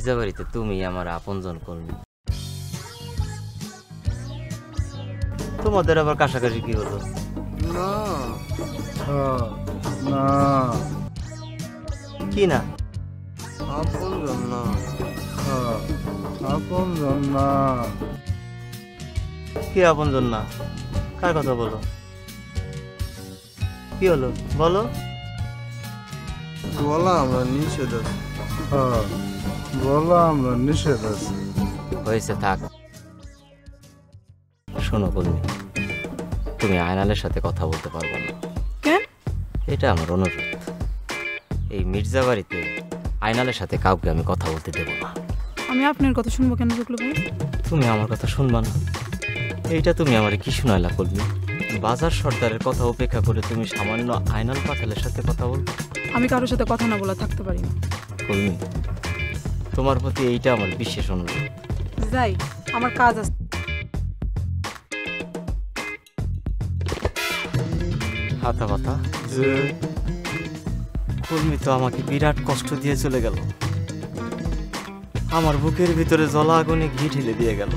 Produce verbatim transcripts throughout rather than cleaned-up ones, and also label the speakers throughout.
Speaker 1: মির্জাবাড়িতে তুমি আমার আপনজন কর্মী, তোমাদের আবার কাছাকাছি কি হলো?
Speaker 2: না না
Speaker 1: কি না?
Speaker 2: আপনজন না, আপনজন না।
Speaker 1: কি আপনজন না? কার কথা বলো? কি হলো বলো?
Speaker 2: বলা আমরা নিষেধ আছে, বলা আমরা নিষেধ আছে।
Speaker 1: হয়েছে, থাক। শোনো কর্মী, তুমি আয়নালের সাথে কথা বলতে পারবে না।
Speaker 3: কেন?
Speaker 1: এটা আমার অনুরোধ। এই মির্জাবাড়িতে আয়নালের সাথে কাউকে আমি কথা বলতে দেব না।
Speaker 3: আমি আপনার কথা শুনবো কেন জগলু ভাই?
Speaker 1: তুমি আমার কথা শুনবা না? এইটা তুমি আমার কি শোনাইলা কর্মী? বাজার সর্দারের কথা উপেক্ষা করে তুমি সামান্য আয়নাল পাতালের সাথে কথা বলবে?
Speaker 3: আমি কারোর সাথে কথা না বলে থাকতে পারি না
Speaker 1: কর্মী, তোমার প্রতি এইটা আমার বিশেষ অনুরোধ।
Speaker 3: যাই, আমার কাজ আছে।
Speaker 1: হাতা পাতা
Speaker 2: যে
Speaker 1: কর্মী তো আমাকে বিরাট কষ্ট দিয়ে চলে গেল। আমার বুকের ভিতরে জ্বলা আগুনে ঘি ঢেলে দিয়ে গেল।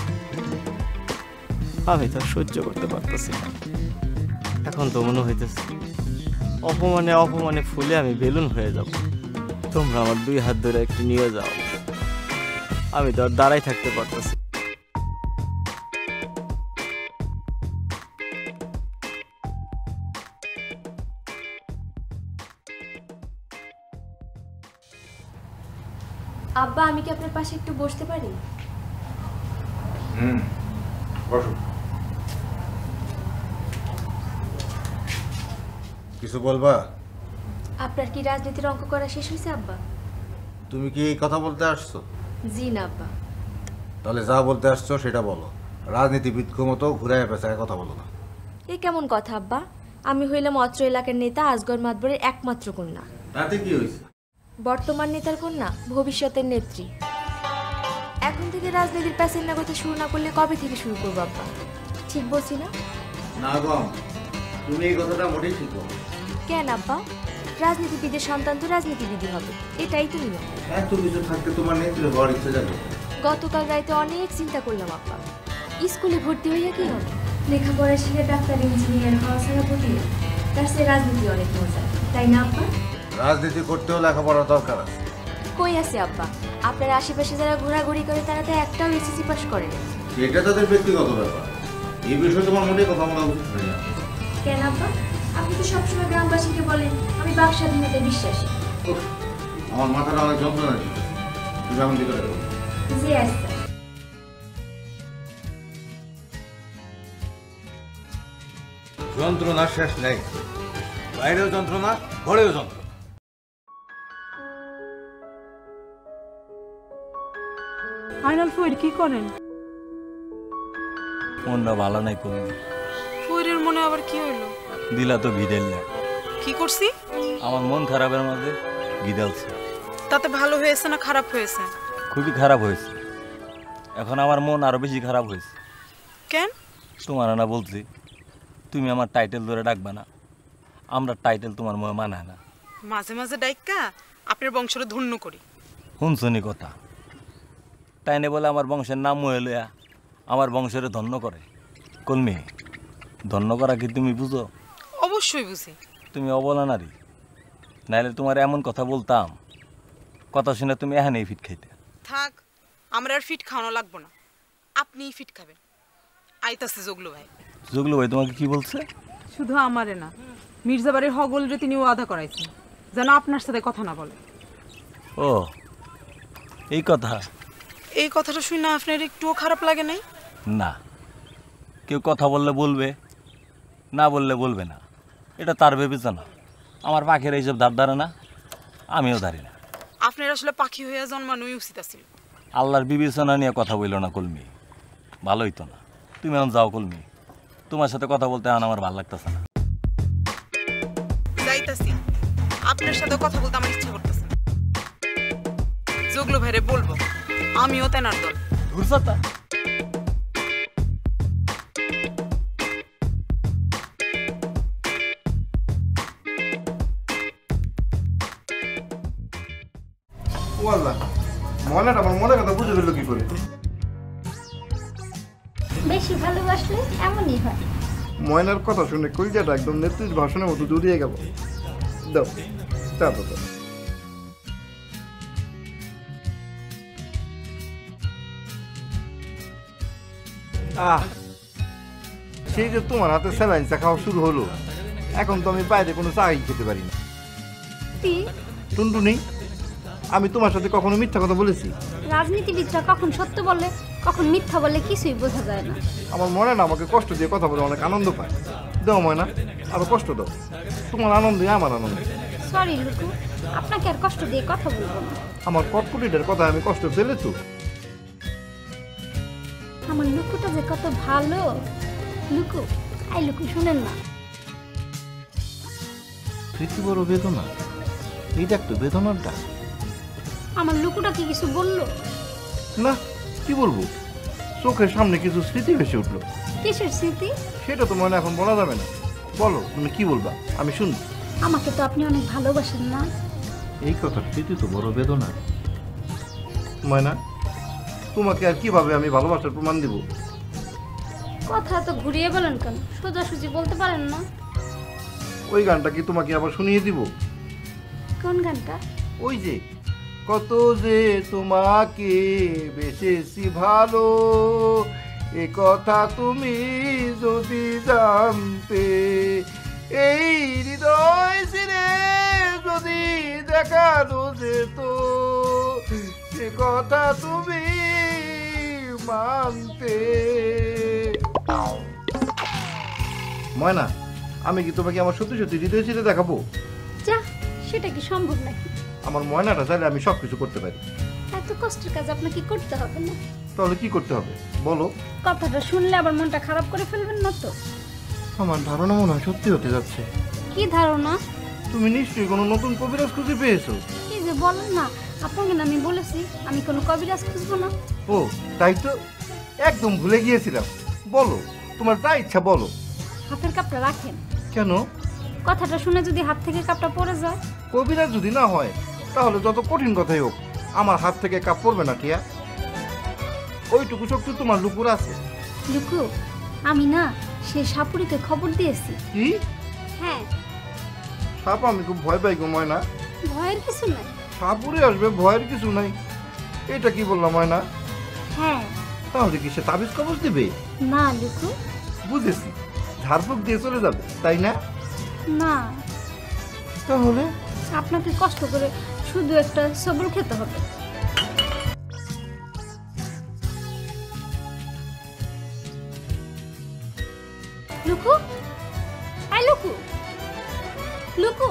Speaker 1: আমি তো সহ্য করতে পারতেছি না। এখন তো মনে হইতেছে অপমানে অপমানে ফুলে আমি বেলুন হয়ে যাব। তোমরা আমার দুই হাত ধরে একটু নিয়ে যাও, আমি তো আর দাঁড়াই থাকতে পারতেছি।
Speaker 4: আব্বা, আমি কি আপনার পাশে একটু বসতে পারি?
Speaker 5: হুম, বসো। কিছু বলবা?
Speaker 4: আপনার কি রাজনীতির অঙ্ক করা শেষ হয়েছে আব্বা?
Speaker 5: তুমি কি এই কথা বলতে আসছো?
Speaker 4: জি না আব্বা।
Speaker 5: তাহলে যা বলতে আসছো সেটা বলো। রাজনীতিবিদকে মতো ঘুরায় পেঁচায় কথা বলো না।
Speaker 4: এ কেমন কথা আব্বা? আমি হইলাম অত্র এলাকার নেতা আসগর মাতবরের একমাত্র কন্যা।
Speaker 5: তাতে কি হয়েছে?
Speaker 4: বর্তমান নেতার কন্যা, ভবিষ্যতের নেত্রী। এখন থেকে রাজনীতির প্যাসেন না করতে শুরু না করলে কবে থেকে শুরু করবো আব্বা? ঠিক বলছি না?
Speaker 5: না গম, তুমি এই কথাটা মোটেই ঠিক বলো।
Speaker 4: কেন আব্বা? রাজনীতিবিদের সন্তান তো রাজনীতিবিদই হবে, এটাই তো নিয়ম।
Speaker 5: এত কিছু থাকতে তোমার নেত্রী হওয়ার ইচ্ছে যাবে?
Speaker 4: গতকাল রাইতে অনেক চিন্তা করলাম আব্বা। স্কুলে ভর্তি হইয়া কি হবে? লেখাপড়া শিখে ডাক্তার ইঞ্জিনিয়ার হওয়া ছাড়া পড়ি তার সে রাজনীতি অনেক মজা, তাই না আব্বা?
Speaker 5: রাজনীতি করতেও লেখাপড়ার দরকার আছে।
Speaker 4: কই আছে আব্বা? আপনার আশেপাশে যারা ঘোরাঘুরি করে তারা তো একটাও এসএসসি পাস করে না।
Speaker 5: এটা তাদের ব্যক্তিগত ব্যাপার, এই বিষয়ে তোমার মোটেই কথা বলা উচিত হয় না।
Speaker 4: কেন আব্বা? আপনি তো সবসময় গ্রামবাসীকে বলেন আমি বাক স্বাধীনতায় বিশ্বাসী।
Speaker 5: উফ, আমার মাথাটা অনেক যন্ত্রণা দিচ্ছে। তুমি এখন দিকে রাখো।
Speaker 4: জি আচ্ছা।
Speaker 5: যন্ত্রণার শেষ নেই, বাইরেও যন্ত্রণা, ঘরেও যন্ত্রণা।
Speaker 3: আইনাল ফুইর কি করেন?
Speaker 6: মনটা ভালো নাই কর্মী।
Speaker 3: ফুইরের মনে আবার কি হইলো?
Speaker 6: দিলা তো ঘিদেল।
Speaker 3: কি করছি?
Speaker 6: আমার মন খারাপের মধ্যে ঘিদালছে।
Speaker 3: তাতে ভালো হয়েছে না খারাপ হয়েছে?
Speaker 6: খুবই খারাপ হয়েছে। এখন আমার মন আরো বেশি খারাপ হয়েছে।
Speaker 3: কেন?
Speaker 6: তোমার না বলছি তুমি আমার টাইটেল ধরে ডাকবা না, আমরা টাইটেল তোমার মনে মানায় না।
Speaker 3: মাঝে মাঝে ডাইকা আপনার বংশরে ধন্য করি।
Speaker 6: শুনছনি কথা, তাই নে বলে আমার বংশের নাম মহে লইয়া আমার বংশের ধন্য করে। কলমি, ধন্য করা কি তুমি বুঝো?
Speaker 3: অবশ্যই বুঝি।
Speaker 6: তুমি অবলা নারী, নাইলে তোমার এমন কথা বলতাম, কথা শুনে তুমি এখানেই ফিট খাইতে।
Speaker 3: থাক, আমরা আর ফিট খাওয়ানো লাগবো না, আপনিই ফিট খাবেন। আইতাছে জগলু ভাই।
Speaker 6: জগলু ভাই তোমাকে কি বলছে?
Speaker 3: শুধু আমারে না, মির্জাবাড়ির হগলরে তিনি ওয়াদা করাইছেন যেন আপনার সাথে কথা না বলে।
Speaker 6: ও এই কথা?
Speaker 3: এই কথাটা শুনে আপনার একটুও খারাপ লাগে নাই?
Speaker 6: না, কেউ কথা বললে বলবে, না বললে বলবে না, এটা তার বিবেচনা। আমার পাখির এইসব ধার ধারে না, আমিও ধারি না।
Speaker 3: আপনার আসলে পাখি হইয়া জন্মানোই উচিত আছিল।
Speaker 6: আল্লাহর বিবেচনা নিয়ে কথা বললো না কলমি, ভালো হইতো না। তুমি এখন যাও কলমি, তোমার সাথে কথা বলতে এখন আমার ভালো লাগতেছে না।
Speaker 3: যাইতাছি, আপনার সাথে কথা বলতে আমার ইচ্ছা করতেছে। জগলু ভাইরে বলবো আমিও তেনার দল।
Speaker 6: ঘুরছাতা
Speaker 2: ময়নাটা আমার মনের কথা বুঝে ফেললো কি করে?
Speaker 7: বেশি ভালোবাসলে এমনই হয়।
Speaker 2: ময়নার কথা শুনে কলিজাটা একদম নেত্রীর ভাষণের মতো জড়িয়ে গেল। দাও চা দাও দাও। আহ সেই যে তোমার হাতে স্যালাইন চা খাওয়া শুরু হলো, এখন তো আমি বাইরে কোনো চাই খেতে পারি না।
Speaker 7: কি
Speaker 2: টুনটুনি, আমি তোমার সাথে কখনো মিথ্যা কথা বলেছি?
Speaker 7: রাজনীতিবিদরা কখন সত্য বলে কখন মিথ্যা বলে কিছুই বোঝা যায় না।
Speaker 2: আমার মনে না আমাকে কষ্ট দিয়ে কথা বলে অনেক আনন্দ পায়। দাও ময়না, আরো কষ্ট দাও। তোমার আনন্দই আমার আনন্দ।
Speaker 7: সরি লুকু, আপনাকে আর কষ্ট দিয়ে কথা বলবো না।
Speaker 2: আমার কটকুটিটার কথা আমি কষ্ট পেলেছো?
Speaker 7: আমার লুকুটা যে কত ভালো। লুকু, আই লুকু শুনেন না।
Speaker 2: স্মৃতি বড় বেদনা, এইটা একটু বেদনার ডাক।
Speaker 7: আমার লুকুটা কি কিছু বললো?
Speaker 2: না, কি বলবো, চোখের সামনে কিছু স্মৃতি ভেসে উঠলো।
Speaker 7: কিসের স্মৃতি?
Speaker 2: সেটা তো মনে এখন বলা যাবে না। বলো তুমি কি বলবা, আমি শুনি।
Speaker 7: আমাকে তো আপনি অনেক ভালোবাসেন না?
Speaker 2: এই কথার স্মৃতি তো বড় বেদনা। ময়না, তোমাকে আর কিভাবে আমি ভালোবাসার প্রমাণ দিব?
Speaker 7: কথা তো ঘুরিয়ে বলেন কেন, সোজাসুজি বলতে পারেন না?
Speaker 2: ওই গানটা কি তোমাকে আবার শুনিয়ে দিব?
Speaker 7: কোন গানটা?
Speaker 2: ওই যে কত যে তোমাকে বেসেছি ভালো, এ কথা তুমি যদি জানতে, এই হৃদয় ছিঁড়ে যদি দেখানো যেত, সে কথা তুমি মানতে। ময়না, আমি কি তোমাকে আমার সত্যি সত্যি হৃদয় ছিঁড়ে দেখাবো?
Speaker 7: যা, সেটা কি সম্ভব নাকি?
Speaker 2: আমার ময়নাটা চাইলে আমি সব কিছু করতে পারি।
Speaker 7: এত কষ্টের কাজ আপনাকে করতে হবে না।
Speaker 2: তাহলে কি করতে হবে বলো?
Speaker 7: কথাটা শুনলে আবার মনটা খারাপ করে ফেলবেন না তো?
Speaker 2: আমার ধারণা মনে হয় সত্যি হতে যাচ্ছে।
Speaker 7: কি ধারণা?
Speaker 2: তুমি নিশ্চয়ই কোনো নতুন কবিরাজ খুঁজে পেয়েছো।
Speaker 7: কি যে বলেন না, আপনাকে না আমি বলেছি আমি কোনো কবিরাজ খুঁজবো না।
Speaker 2: ও তাই তো, একদম ভুলে গিয়েছিলাম। বলো, তোমার যা ইচ্ছা বলো।
Speaker 7: হাতের কাপটা রাখেন।
Speaker 2: কেন?
Speaker 7: কথাটা শুনে যদি হাত থেকে কাপটা পড়ে যায়?
Speaker 2: কবিরাজ যদি না হয় তাহলে যত কঠিন কথাই হোক আমার হাত থেকে কাপ পড়বে না টিয়া। ওইটুকু শক্তি তোমার লুকুর আছে।
Speaker 7: লুকু, আমি না সে সাপুরিকে খবর দিয়েছি।
Speaker 2: কি?
Speaker 7: হ্যাঁ।
Speaker 2: সাপ? আমি খুব ভয় পাই গো ময়না।
Speaker 7: ভয়ের কিছু নাই।
Speaker 2: সাপুরে আসবে, ভয়ের কিছু নাই? এটা কি বললাম ময়না?
Speaker 7: হ্যাঁ।
Speaker 2: তাহলে কি সে তাবিজ কবজ দিবে?
Speaker 7: না লুকু।
Speaker 2: বুঝেছি, ঝাড়ফুঁক দিয়ে চলে যাবে, তাই না?
Speaker 7: না।
Speaker 2: তাহলে
Speaker 7: আপনাকে কষ্ট করে শুধু একটা সবর খেতে হবে। লুকু, আই লুকু, লুকু।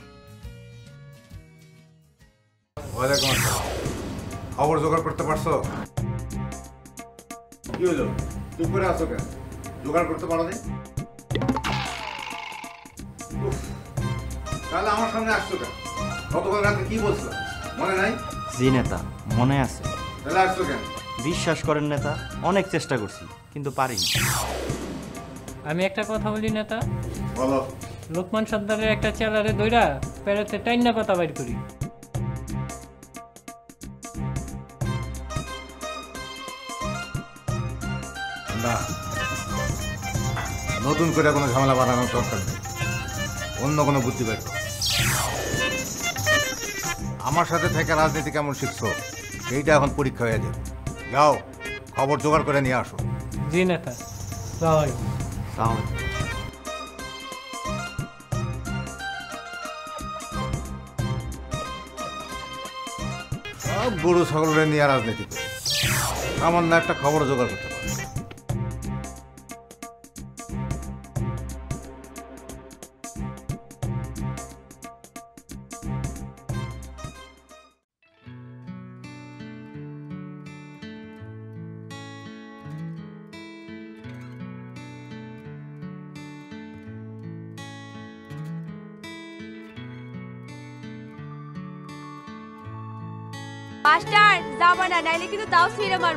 Speaker 5: ওয়ালাইকুম আসসালাম। খবর জোগাড় করতে পারছো? কি হলো, চুপ করে আছো কেন? জোগাড় করতে পারো নি? তাহলে আমার সামনে আসছো কেন? গতকাল রাতে কি বলছিলাম মনে নাই?
Speaker 1: জি নেতা, মনে আছে।
Speaker 5: তাহলে আসছো কেন?
Speaker 1: বিশ্বাস করেন নেতা, অনেক চেষ্টা করছি কিন্তু পারিনি।
Speaker 8: আমি একটা কথা বলি নেতা।
Speaker 5: বলো।
Speaker 8: লোকমান সর্দারের একটা চেলারে দইরা পেড়াতে টাইনা কথা বাইর করি।
Speaker 5: না, নতুন করে কোনো ঝামেলা বাড়ানোর দরকার নেই। অন্য কোনো বুদ্ধি বের করো। আমার সাথে থেকে রাজনীতি কেমন শিখছো সেইটা এখন পরীক্ষা হয়ে যাবে। যাও, খবর জোগাড় করে নিয়ে আসো।
Speaker 8: জি নেতা। যাই।
Speaker 1: তাহলে
Speaker 5: সব গরু ছাগলের নিয়ে রাজনীতি করে সামান্য একটা খবর জোগাড় করতে পারে।
Speaker 4: মাস্টার যাবা না, নাইলে কিন্তু তাও ছিঁড়ে মার।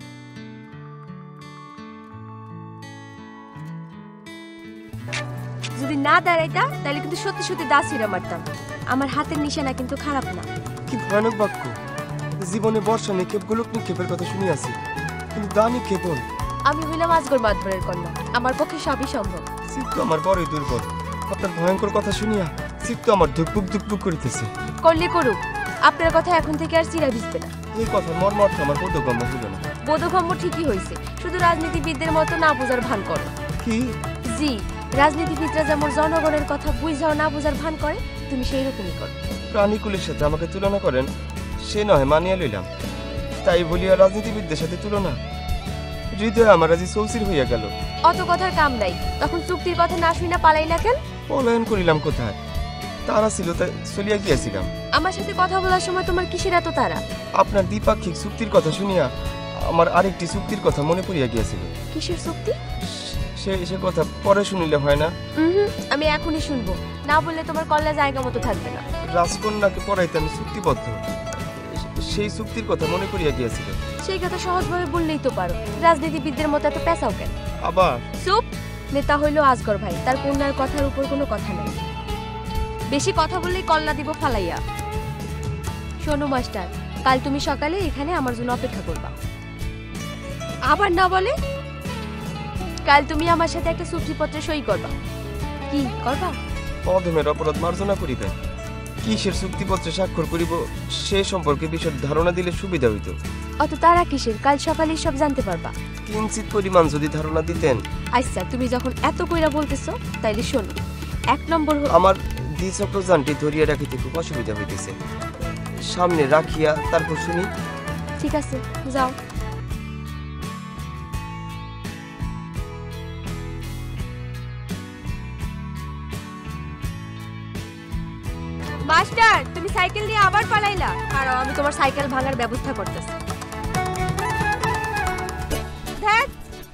Speaker 4: যদি না দাঁড়াইতা তাহলে কিন্তু সত্যি সত্যি দা ছিঁড়ে মারতাম। আমার হাতের নিশানা কিন্তু খারাপ না।
Speaker 9: কি ভয়ানক বাক্য! জীবনে বর্ষা নিক্ষেপ গোলক নিক্ষেপের কথা শুনি আছি, কিন্তু দা নিক্ষেপন।
Speaker 4: আমি হইলাম আজগর মাতবরের কন্যা, আমার পক্ষে সবই সম্ভব।
Speaker 9: চিত্ত আমার বড়ই দুর্বল। আপনার ভয়ঙ্কর কথা শুনিয়া চিত্ত আমার ধুকপুক ধুকপুক করিতেছে।
Speaker 4: করলে করুক, আপনার কথা এখন থেকে আর চিরা ভিজবে না।
Speaker 9: এই কথার মর্ম অর্থ আমার বোধগম্য হইল না।
Speaker 4: বোধগম্য ঠিকই হয়েছে, শুধু রাজনীতিবিদদের মতো না বোঝার ভান করো।
Speaker 9: কি?
Speaker 4: জি, রাজনীতিবিদরা যেমন জনগণের কথা বুঝাও না বোঝার ভান করে, তুমি সেই রকমই করো।
Speaker 9: প্রাণীকুলের সাথে আমাকে তুলনা করেন, সে নয় মানিয়া লইলাম, তাই বলিয়া রাজনীতিবিদদের সাথে তুলনা? হৃদয় আমার আজি চৌচির হইয়া গেল।
Speaker 4: অত কথার কাম নাই, তখন চুক্তির কথা না শুই না পালাই না কেন?
Speaker 9: পলায়ন করিলাম কোথায়? তারা ছিল তাই চলিয়া গিয়াছিলাম।
Speaker 4: আমার সাথে কথা বলার সময় তোমার কিসের এত তারা?
Speaker 9: আপনার দ্বিপাক্ষিক চুক্তির কথা শুনিয়া আমার আরেকটি চুক্তির কথা মনে পড়িয়া গিয়াছিল।
Speaker 4: কিসের চুক্তি?
Speaker 9: সে সে কথা পরে শুনিলে হয় না?
Speaker 4: হুম, আমি এখনই শুনবো, না বললে তোমার কল্লা জায়গা মতো থাকবে না।
Speaker 9: রাজকন্যাকে পড়াইতে আমি চুক্তিবদ্ধ, সেই চুক্তির কথা মনে করিয়া গিয়াছিল।
Speaker 4: সেই কথা সহজভাবে বললেই তো পারো, রাজনীতিবিদদের মতো এত পেঁচাও কেন?
Speaker 9: আবার
Speaker 4: চুপ! নেতা হইল আজগর ভাই, তার কন্যার কথার উপর কোনো কথা নাই। বেশি কথা বললেই কল্লা দিব ফালাইয়া। শোনো মাস্টার, কাল তুমি সকালে এখানে আমার জন্য অপেক্ষা করবা। আবার না বলে? কাল তুমি আমার সাথে একটা চুক্তিপত্রে সই করবা। কি করবা?
Speaker 9: অধমের অপরাধ মার্জনা করিবে। কিসের চুক্তিপত্রে স্বাক্ষর করিব সে সম্পর্কে বিশদ ধারণা দিলে সুবিধা হইত।
Speaker 4: অত তারা কিসের? কাল সকালে সব জানতে পারবা।
Speaker 9: কিঞ্চিত পরিমাণ যদি ধারণা দিতেন।
Speaker 4: আচ্ছা, তুমি যখন এত কইরা বলতেছো তাইলে শোনো। এক নম্বর,
Speaker 9: আমার দ্বিচক্রযানটি ধরিয়া রাখিতে খুব অসুবিধা হইতেছে, সামনে রাখিয়া তারপর শুনি।
Speaker 4: ঠিক আছে, যাও। মাস্টার, তুমি সাইকেল নিয়ে আবার পালাইলা? আর আমি তোমার সাইকেল ভাঙার ব্যবস্থা করতেছি। ধ্যাৎ!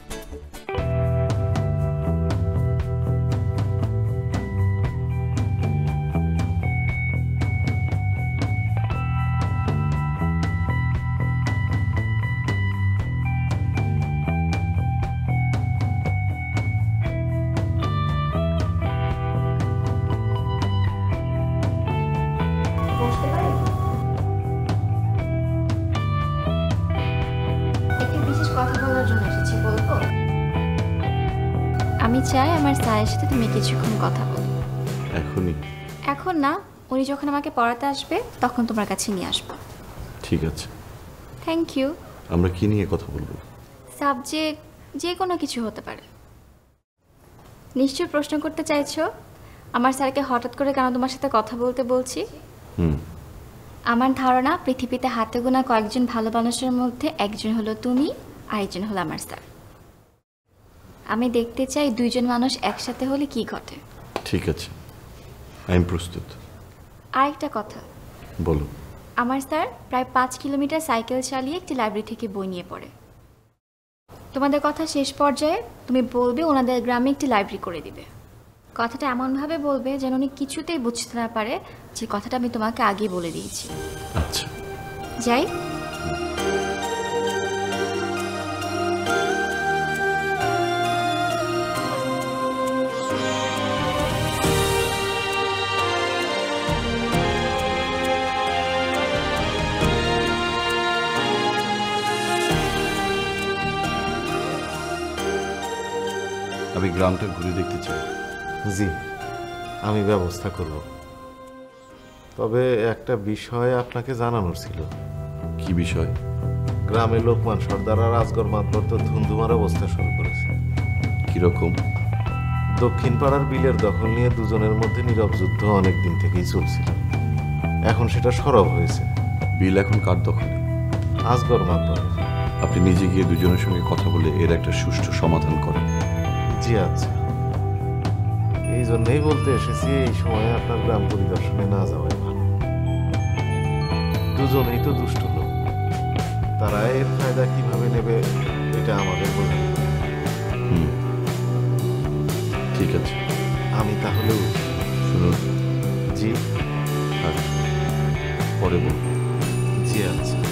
Speaker 7: আমি চাই আমার স্যারের সাথে তুমি কিছুক্ষণ কথা বলো।
Speaker 10: এখনই?
Speaker 7: এখন না, উনি যখন আমাকে পড়াতে আসবে তখন তোমার কাছে নিয়ে আসবো।
Speaker 10: ঠিক আছে।
Speaker 7: Thank you.
Speaker 10: আমরা কি নিয়ে কথা বলবো?
Speaker 7: সাবজেক্ট যে কোনো কিছু হতে পারে। নিশ্চয় প্রশ্ন করতে চাইছো আমার স্যারকে হঠাৎ করে কেন তোমার সাথে কথা বলতে বলছি?
Speaker 10: হুম।
Speaker 7: আমার ধারণা পৃথিবীতে হাতে গোনা কয়েকজন ভালো মানুষের মধ্যে একজন হলো তুমি, আরেকজন হলো আমার স্যার। আমি দেখতে চাই দুইজন মানুষ একসাথে হলে কি ঘটে।
Speaker 10: ঠিক আছে, আমি প্রস্তুত।
Speaker 7: আরেকটা কথা।
Speaker 10: বলো।
Speaker 7: আমার স্যার প্রায় পাঁচ কিলোমিটার সাইকেল চালিয়ে একটি লাইব্রেরি থেকে বই নিয়ে পড়ে। তোমাদের কথা শেষ পর্যায়ে তুমি বলবে ওনাদের গ্রামে একটি লাইব্রেরি করে দিবে। কথাটা এমনভাবে বলবে যেন উনি কিছুতেই বুঝতে না পারে যে কথাটা আমি তোমাকে আগেই বলে দিয়েছি।
Speaker 10: আচ্ছা,
Speaker 7: যাই।
Speaker 10: আমি গ্রামটা ঘুরে দেখতে চাই।
Speaker 11: জি, আমি ব্যবস্থা করব। তবে একটা বিষয় আপনাকে জানানোর ছিল।
Speaker 10: কি বিষয়?
Speaker 11: গ্রামে লোকমান সর্দার আর আজগর মাতবর তো ধুমধুমার অবস্থা শুরু করেছে।
Speaker 10: কিরকম?
Speaker 11: দক্ষিণ পাড়ার বিলের দখল নিয়ে দুজনের মধ্যে নীরব যুদ্ধ অনেক দিন থেকেই চলছিল। এখন সেটা সরব হয়েছে।
Speaker 10: বিল এখন কার দখলে?
Speaker 11: আজগর মাতবর।
Speaker 10: আপনি নিজে গিয়ে দুজনের সঙ্গে কথা বলে এর একটা সুষ্ঠু সমাধান করেন।
Speaker 11: জি আচ্ছা, এই জন্যই বলতে এসেছি এই সময়ে আপনার গ্রাম পরিদর্শনে না যাওয়াই ভালো। দুজনেই তো দুষ্ট লোক, তারা এর ফায়দা কিভাবে নেবে এটা আমাদের বোঝা।
Speaker 10: হুম, ঠিক আছে।
Speaker 11: আমি তাহলে
Speaker 10: শুনুন।
Speaker 11: জি।
Speaker 10: আচ্ছা, পরে বলবো।
Speaker 11: জি আচ্ছা।